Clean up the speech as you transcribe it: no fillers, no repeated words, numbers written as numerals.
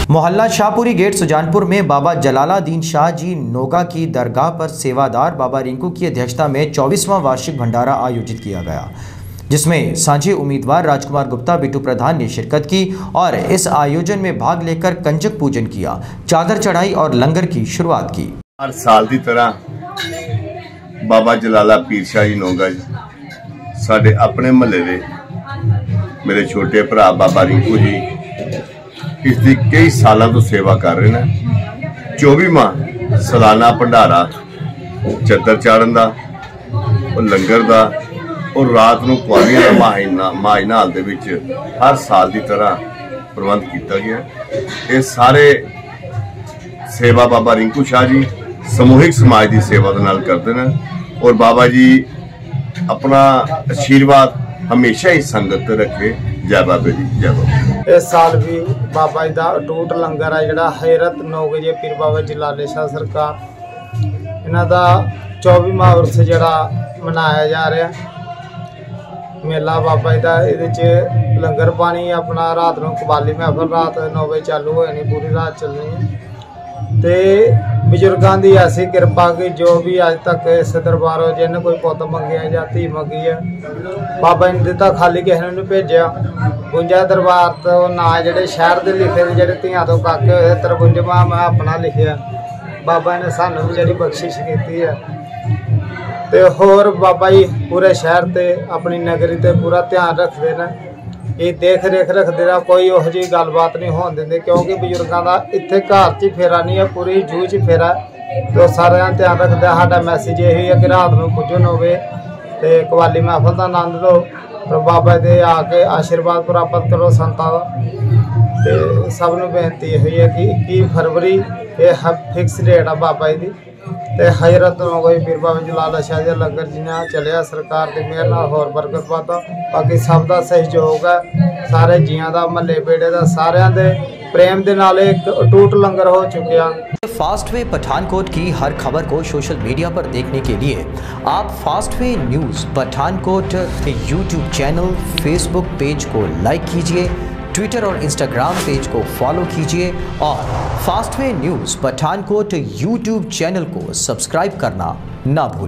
मोहल्ला शाहपुरी गेट सुजानपुर में बाबा जलालादीन शाह जी नोगा की दरगाह पर सेवादार बाबा रिंकू की अध्यक्षता में 24वां वार्षिक भंडारा आयोजित किया गया, जिसमें साझी उम्मीदवार राजकुमार गुप्ता बिट्टू प्रधान ने शिरकत की और इस आयोजन में भाग लेकर कंजक पूजन किया, चादर चढ़ाई और लंगर की शुरुआत की। हर साल की तरह बाबा जलाला पीर शाह जी नोगा साडे अपने महल्ले दे मेरे छोटे भरा बाबा रिंकू जी इसकी कई सालों तो सेवा कर रहे हैं। 24वां सालाना भंडारा चादर चाढ़न का और लंगर का और रात को कुआरियां का माहिनाल दे विच हर साल की तरह प्रबंध किया गया। ये सारे सेवा बाबा रिंकू शाह जी समूहिक समाज की सेवा दे नाल करते हैं और बाबा जी अपना आशीर्वाद हमेशा ही संगत रखे। जय बाबे जी, जय बाबा। इस साल भी बाबा जी का अटूट लंगर है जिहड़ा हैरत नौगे पीर बाबा जलाले शाह सरकार इन्हां दा 24वां उर्स जिहड़ा मनाया जा रहा मेला बाबा जी का। ये लंगर पानी अपना रात को कवाली महफल रात 9 बजे चालू हो जानी, पूरी रात चलनी है। तो बजुर्गों की ऐसी कृपा कि जो भी अज तक इस दरबार जिन्हें कोई पुत मंगे या धी मंगी है बाबा जी ने दिता, खाली किसी ने नहीं भेजा। 52 दरबार तो ना जोड़े शहर के लिखे जो धियां तो काके हुए 53वां मैं अपना लिखिया। बाबा ने सानू भी जी बख्शिश की है। तो होर बाबा जी पूरे शहर से अपनी नगरी से पूरा ध्यान रखते हैं, ये देख रेख रखते रहा, कोई उहो जी गलबात नहीं होने देंगे क्योंकि बजुर्गों का इतने घर च फेरा नहीं है, पूरी जू च फेरा। तो सारे ध्यान रखते हैं। साडा मैसेज यही है कि रात को पूजन होवे ते कवाली महफल का आनंद लो और बाबा दे आके आशीर्वाद प्राप्त करो संतां दा। ते सबनूं बेनती यही है कि 21 फरवरी ये फिक्स डेट है बाबा जी की। ते हैरत नौगे पीर बाबा जलाला शाह जी लंगर जिन्ना चलिया सरकार की मेहर नाल होर बरकत पाता। बाकी सब का सहयोग है, सारे जियां दा महल्ले बेड़े का सारियां दे प्रेम दे नाल एक अटूट लंगर हो चुकिया। फास्टवे पठानकोट की हर खबर को सोशल मीडिया पर देखने के लिए आप Fastway news Pathankot YouTube channel, Facebook page को लाइक कीजिए, ट्विटर और इंस्टाग्राम पेज को फॉलो कीजिए और Fastway news Pathankot YouTube channel को सब्सक्राइब करना ना भूलें।